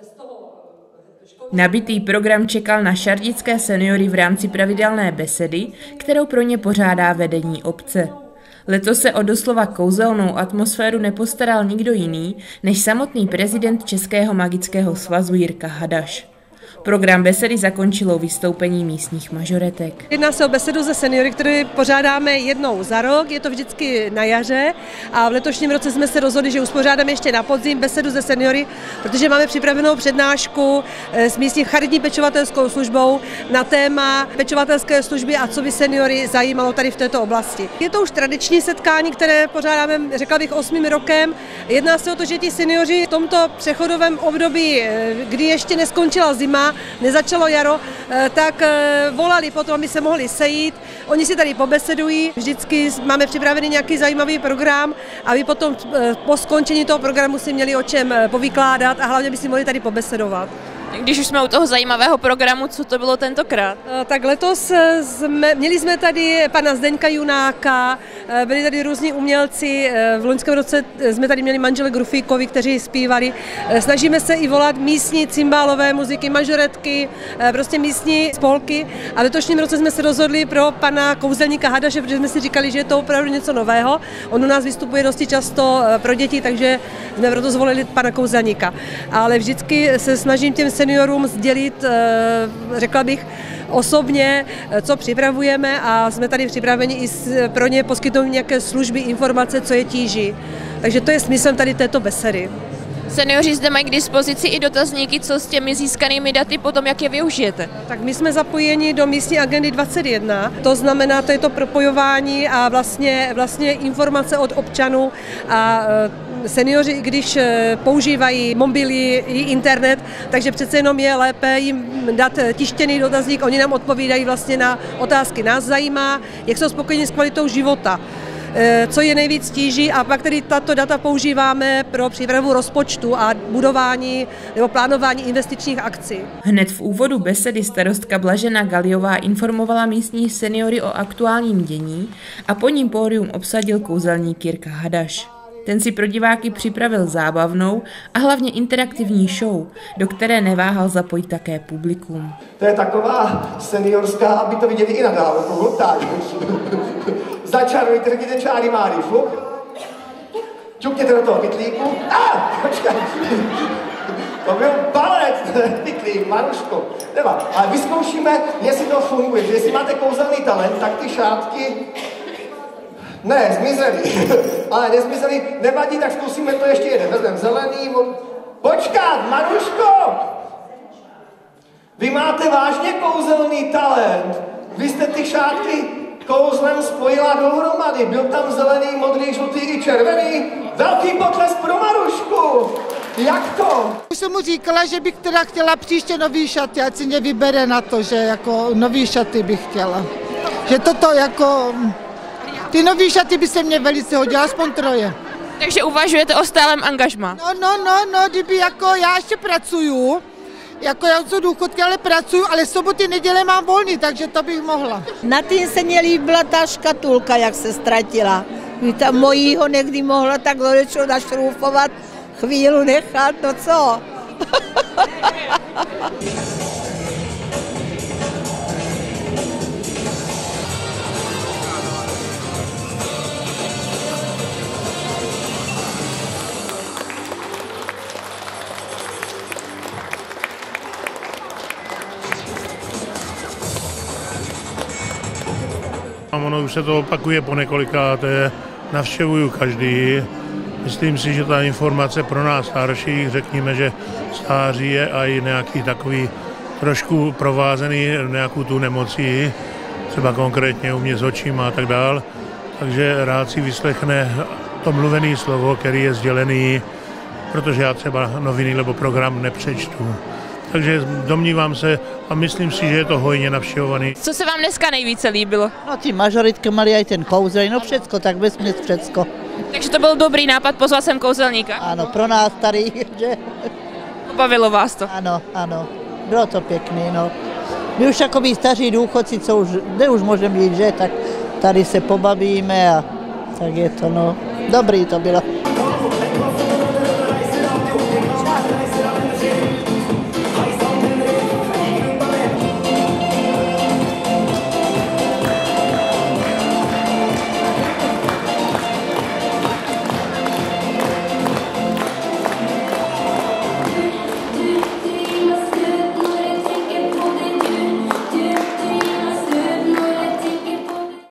Nabitý program čekal na šardické seniory v rámci pravidelné besedy, kterou pro ně pořádá vedení obce. Letos se o doslova kouzelnou atmosféru nepostaral nikdo jiný než samotný prezident Českého magického svazu Jirka Hadaš. Program besedy zakončilo vystoupení místních mažoretek. Jedná se o besedu ze seniory, kterou pořádáme jednou za rok, je to vždycky na jaře a v letošním roce jsme se rozhodli, že uspořádáme ještě na podzim besedu ze seniory, protože máme připravenou přednášku s místní charitní pečovatelskou službou na téma pečovatelské služby a co by seniory zajímalo tady v této oblasti. Je to už tradiční setkání, které pořádáme, řekla bych, 8. rokem. Jedná se o to, že ti seniori v tomto přechodovém období, kdy ještě neskončila zima, nezačalo jaro, tak volali potom, aby se mohli sejít. Oni si tady pobesedují, vždycky máme připravený nějaký zajímavý program, aby potom po skončení toho programu si měli o čem povykládat a hlavně by si mohli tady pobesedovat. Když už jsme u toho zajímavého programu, co to bylo tentokrát? Tak letos měli jsme tady pana Zdeňka Junáka, byli tady různí umělci, v loňském roce jsme tady měli manžele Grufíkovi, kteří zpívali. Snažíme se i volat místní cymbálové muziky, mažoretky, prostě místní spolky a v letošním roce jsme se rozhodli pro pana kouzelníka Hadaše, protože jsme si říkali, že je to opravdu něco nového. On u nás vystupuje dosti často pro děti, takže jsme proto zvolili pana kouzelníka. Ale vždycky se snažím těm seniorům sdělit, řekla bych, osobně, co připravujeme a jsme tady připraveni i pro ně poskytnout nějaké služby, informace, co je tíží. Takže to je smyslem tady této besedy. Seniori zde mají k dispozici i dotazníky, co s těmi získanými daty potom, jak je využijete? Tak my jsme zapojeni do místní agendy 21, to znamená, to je to propojování a vlastně informace od občanů a seniori, když používají mobily i internet, takže přece jenom je lépe jim dát tištěný dotazník, oni nám odpovídají vlastně na otázky. Nás zajímá, jak jsou spokojeni s kvalitou života, co je nejvíc tíží a pak tedy tato data používáme pro přípravu rozpočtu a budování nebo plánování investičních akcí. Hned v úvodu besedy starostka Blažena Galiová informovala místní seniory o aktuálním dění a po ním pódium obsadil kouzelník Jirka Hadaš. Ten si pro diváky připravil zábavnou a hlavně interaktivní show, do které neváhal zapojit také publikum. To je taková seniorská, aby to viděli i na dálku. Tak. Začarujte, řekněte čáry máry, fuk. Ťukněte do toho pytlíku. Počkej. To byl palec, pytlík, Maruško. Nema. Ale vyzkoušíme, jestli to funguje. Že jestli máte kouzelný talent, tak ty šátky ne, zmizeli. Ale nezmizeli, nevadí, tak zkusíme to ještě jeden. Vezmeme zelený. Počkat, Maruško! Vy máte vážně kouzelný talent. Vy jste ty šátky kouzlem spojila dohromady. Byl tam zelený, modrý, žlutý i červený. Velký potlesk pro Marušku. Jak to? Už jsem mu říkala, že bych teda chtěla příště nový šaty, ať si mě vybere na to, že jako nový šaty bych chtěla. Že toto jako... Ty nový šaty by se mě velice hodila, aspoň troje. Takže uvažujete o stálem angažmá? No, kdyby jako já ještě pracuju, jako já jsem důchodky, ale pracuju, ale soboty, neděle mám volný, takže to bych mohla. Na tím se mě líbila ta škatulka, jak se ztratila. Tam mojího někdy mohla tak lorečo našrůfovat, chvíli nechat, no co? Ono už se to opakuje po několikáté, navštěvuju každý. Myslím si, že ta informace pro nás starších, řekněme, že stáří je a i nějaký takový trošku provázený nějakou tu nemocí, třeba konkrétně u mě s očima a tak dál. Takže rád si vyslechne to mluvené slovo, který je sdělený, protože já třeba noviny nebo program nepřečtu. Takže domnívám se a myslím si, že je to hojně navštěvovaný. Co se vám dneska nejvíce líbilo? No ty mažoritky mali aj ten kouzel, no všecko, tak vesměs všecko. Takže to byl dobrý nápad pozvat sem kouzelníka? Ano, pro nás tady, že? Pobavilo vás to? Ano, bylo to pěkný, no. My už takový staří důchodci, co už, kde už můžeme jít, že, tak tady se pobavíme a tak je to, no, dobrý to bylo.